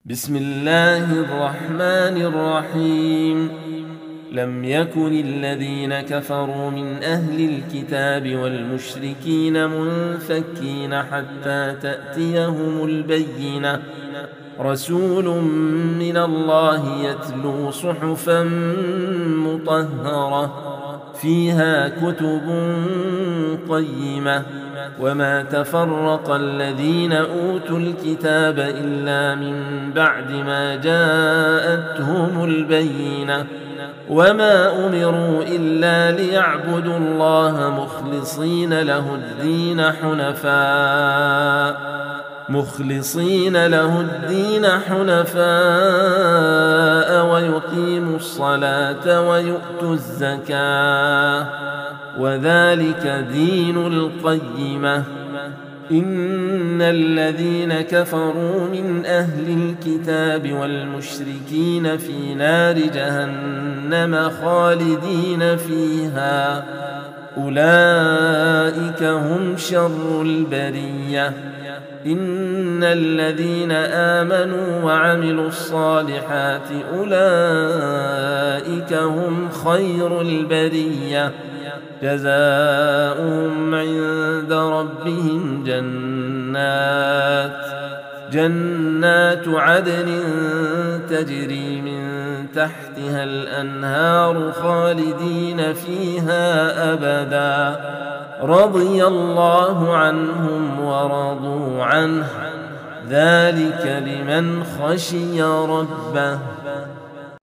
بسم الله الرحمن الرحيم. لم يكن الذين كفروا من أهل الكتاب والمشركين منفكين حتى تأتيهم البينة، رسول من الله يتلو صحفا مطهرة فيها كتب قيمة. وما تفرق الذين أوتوا الكتاب إلا من بعد ما جاءتهم البينة، وما أمروا إلا ليعبدوا الله مخلصين له الدين حنفاء ويقيموا الصلاة ويؤتوا الزكاة، وذلك دين القيمة. إن الذين كفروا من أهل الكتاب والمشركين في نار جهنم خالدين فيها، أولئك هم شر البرية. إن الذين آمنوا وعملوا الصالحات أولئك هم خير البرية، جزاؤهم عند ربهم جنات عدن تجري من تحتها الأنهار خالدين فيها أبدا، رضي الله عنهم ورضوا عنه، ذلك لمن خشي ربه.